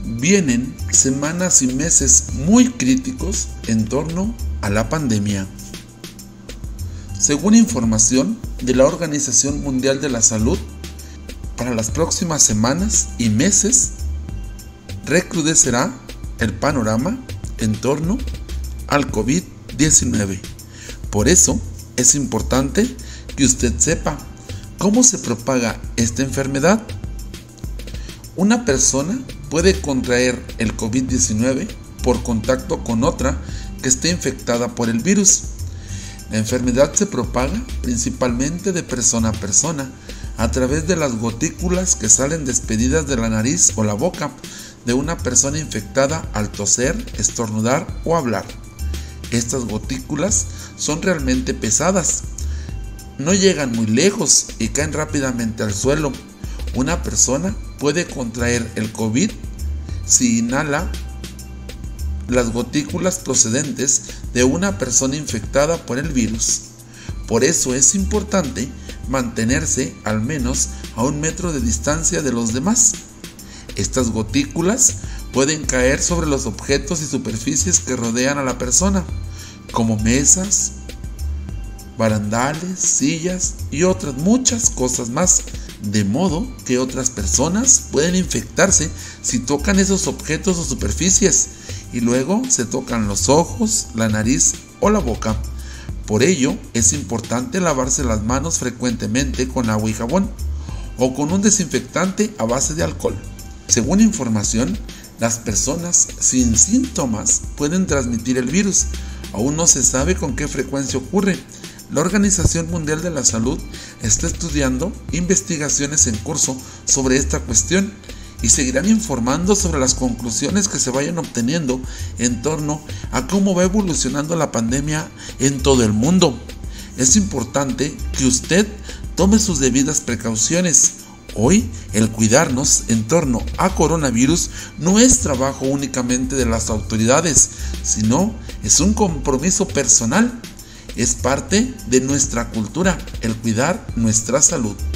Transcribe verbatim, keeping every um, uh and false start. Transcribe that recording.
Vienen semanas y meses muy críticos en torno a la pandemia. Según información de la Organización Mundial de la Salud, para las próximas semanas y meses recrudecerá el panorama en torno al COVID diecinueve. Por eso es importante que usted sepa cómo se propaga esta enfermedad. Una persona puede contraer el COVID diecinueve por contacto con otra que esté infectada por el virus. La enfermedad se propaga principalmente de persona a persona a través de las gotículas que salen despedidas de la nariz o la boca de una persona infectada al toser, estornudar o hablar. Estas gotículas son realmente pesadas, no llegan muy lejos y caen rápidamente al suelo. Una persona puede contraer el COVID si inhala las gotículas procedentes de una persona infectada por el virus. Por eso es importante mantenerse al menos a un metro de distancia de los demás. Estas gotículas pueden caer sobre los objetos y superficies que rodean a la persona, como mesas, barandales, sillas y otras muchas cosas más, de modo que otras personas pueden infectarse si tocan esos objetos o superficies y luego se tocan los ojos, la nariz o la boca. Por ello es importante lavarse las manos frecuentemente con agua y jabón o con un desinfectante a base de alcohol. Según información, las personas sin síntomas pueden transmitir el virus. Aún no se sabe con qué frecuencia ocurre. La Organización Mundial de la Salud está estudiando investigaciones en curso sobre esta cuestión y seguirán informando sobre las conclusiones que se vayan obteniendo en torno a cómo va evolucionando la pandemia en todo el mundo. Es importante que usted tome sus debidas precauciones. Hoy, el cuidarnos en torno a coronavirus no es trabajo únicamente de las autoridades, sino es un compromiso personal. Es parte de nuestra cultura el cuidar nuestra salud.